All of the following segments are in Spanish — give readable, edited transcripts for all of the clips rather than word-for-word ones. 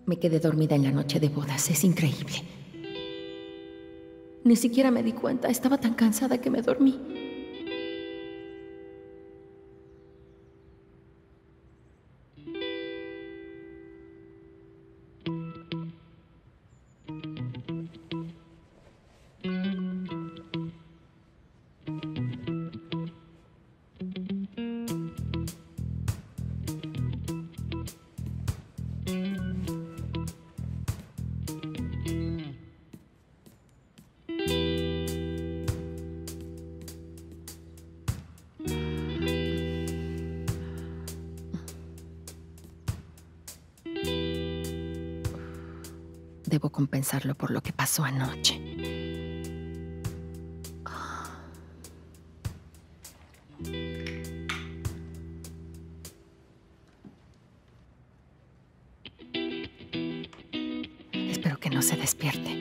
Me quedé dormida en la noche de bodas. Es increíble. Ni siquiera me di cuenta. Estaba tan cansada que me dormí. Debo compensarlo por lo que pasó anoche. Espero que no se despierte.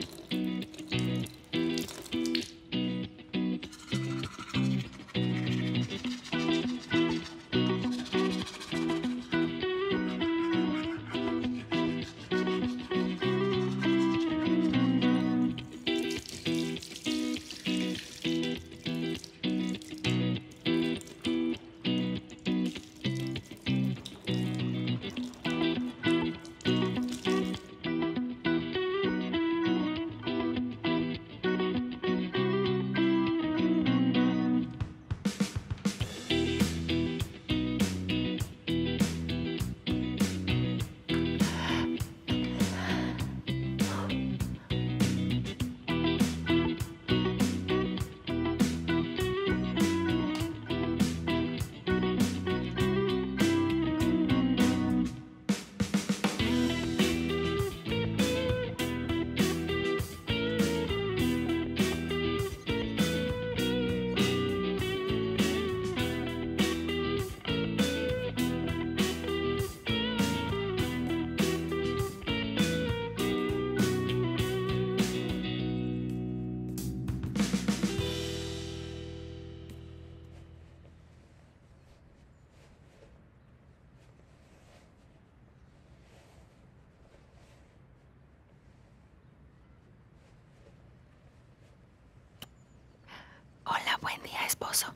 Hola, buen día, esposo.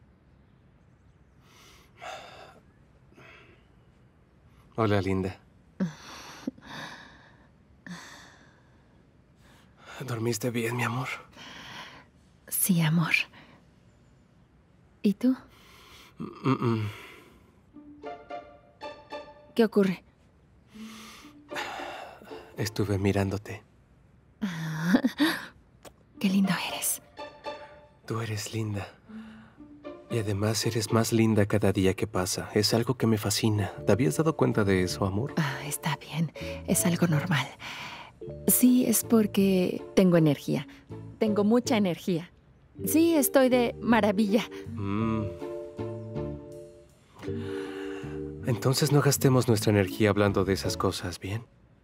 Hola, linda. ¿Dormiste bien, mi amor? Sí, amor. ¿Y tú? ¿Qué ocurre? Estuve mirándote. Qué lindo eres. Tú eres linda. Y además eres más linda cada día que pasa. Es algo que me fascina. ¿Te habías dado cuenta de eso, amor? Está bien. Es algo normal. Sí, es porque tengo energía. Tengo mucha energía. Sí, estoy de maravilla. Entonces no gastemos nuestra energía hablando de esas cosas, ¿bien?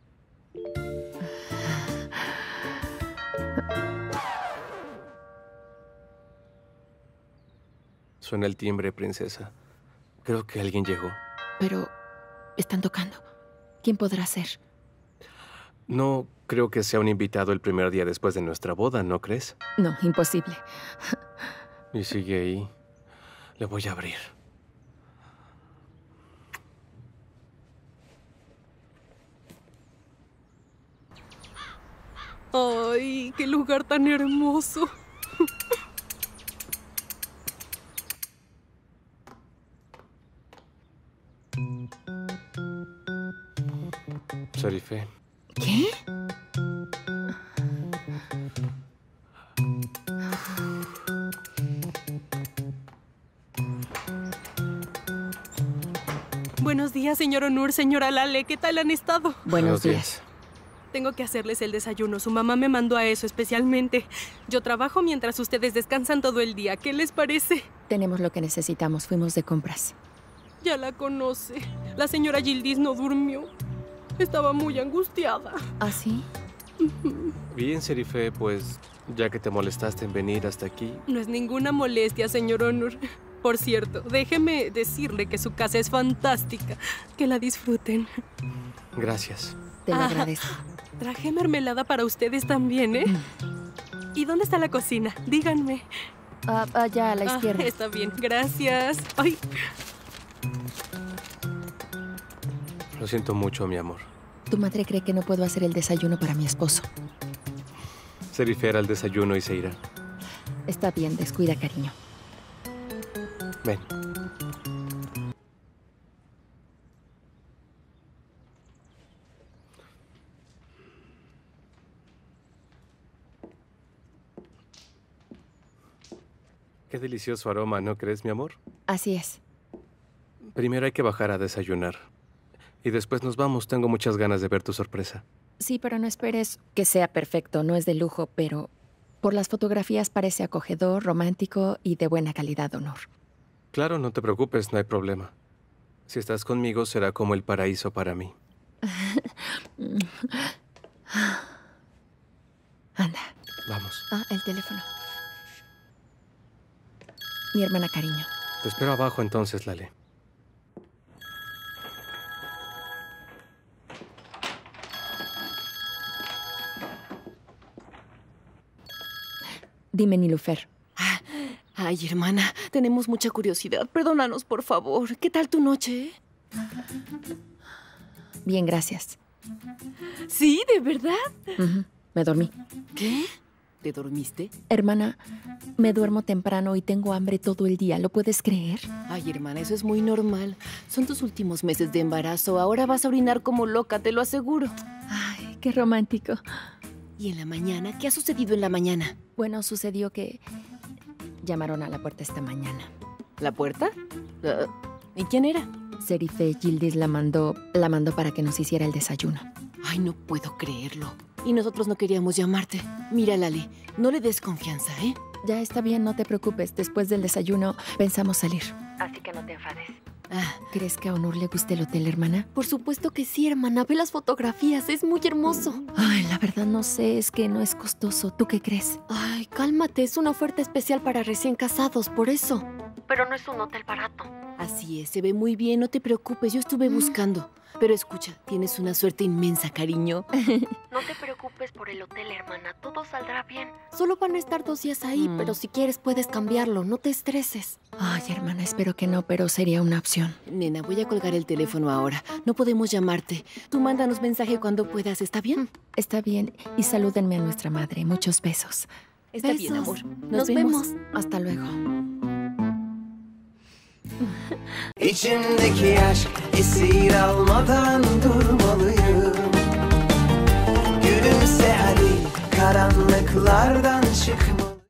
Suena el timbre, princesa. Creo que alguien llegó. Pero están tocando. ¿Quién podrá ser? No creo que sea un invitado el primer día después de nuestra boda, ¿no crees? No, imposible. Y sigue ahí. Le voy a abrir. ¡Ay, qué lugar tan hermoso! Sharife. ¿Qué? Buenos días, señor Onur, señora Lale. ¿Qué tal han estado? Buenos días. Tengo que hacerles el desayuno. Su mamá me mandó a eso especialmente. Yo trabajo mientras ustedes descansan todo el día. ¿Qué les parece? Tenemos lo que necesitamos. Fuimos de compras. Ya la conoce. La señora Yildiz no durmió. Estaba muy angustiada. ¿Ah, sí? Bien, Sharife, pues ya que te molestaste en venir hasta aquí. No es ninguna molestia, señor Onur. Por cierto, déjeme decirle que su casa es fantástica. Que la disfruten. Gracias. Te lo agradezco. Traje mermelada para ustedes también, ¿eh? ¿Y dónde está la cocina? Díganme. Allá a la izquierda. Está bien, gracias. Ay. Lo siento mucho, mi amor. Tu madre cree que no puedo hacer el desayuno para mi esposo. Serifé hará el desayuno y se irá. Está bien, descuida, cariño. Ven. Qué delicioso aroma, ¿no crees, mi amor? Así es. Primero hay que bajar a desayunar. Y después nos vamos. Tengo muchas ganas de ver tu sorpresa. Sí, pero no esperes que sea perfecto. No es de lujo, pero por las fotografías parece acogedor, romántico y de buena calidad, Honor. Claro, no te preocupes, no hay problema. Si estás conmigo, será como el paraíso para mí. Anda. Vamos. El teléfono. Mi hermana, cariño. Te espero abajo entonces, Lale. Dime, Nilufer. Ay, hermana, tenemos mucha curiosidad. Perdónanos, por favor. ¿Qué tal tu noche? Bien, gracias. ¿Sí? ¿De verdad? Me dormí. ¿Qué? ¿Te dormiste? Hermana, me duermo temprano y tengo hambre todo el día. ¿Lo puedes creer? Ay, hermana, eso es muy normal. Son tus últimos meses de embarazo. Ahora vas a orinar como loca, te lo aseguro. Ay, qué romántico. ¿Y en la mañana? ¿Qué ha sucedido en la mañana? Bueno, sucedió que llamaron a la puerta esta mañana. ¿La puerta? ¿Y quién era? Serife Yildiz la mandó para que nos hiciera el desayuno. Ay, no puedo creerlo. Y nosotros no queríamos llamarte. Mira, Lale, no le des confianza, ¿eh? Ya está bien, no te preocupes. Después del desayuno pensamos salir. Así que no te enfades. ¿Crees que a Honor le guste el hotel, hermana? Por supuesto que sí, hermana. Ve las fotografías, es muy hermoso. Ay, la verdad no sé, es que no es costoso. ¿Tú qué crees? Ay, cálmate, es una oferta especial para recién casados, por eso. Pero no es un hotel barato. Así es, se ve muy bien, no te preocupes, yo estuve buscando. Pero escucha, tienes una suerte inmensa, cariño. No te preocupes por el hotel, hermana, todo saldrá bien. Solo van a estar 2 días ahí, pero si quieres puedes cambiarlo, no te estreses. Ay, hermana, espero que no, pero sería una opción. Nena, voy a colgar el teléfono ahora. No podemos llamarte. Tú mándanos mensaje cuando puedas, ¿está bien? Está bien, y salúdenme a nuestra madre. Muchos besos. Está Besos. bien, amor. Nos vemos. Hasta luego. İçimdeki aşk esir almadan durmalıyım. Gülümse hadi karanlıklardan çıkma.